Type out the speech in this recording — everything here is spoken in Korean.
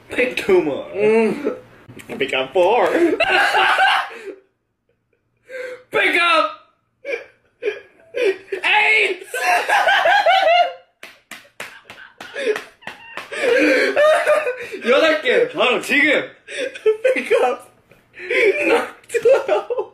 Pick 2 more. Pick up 4. Pick up 8. 여덟 개 바로 지금. Pick up 12.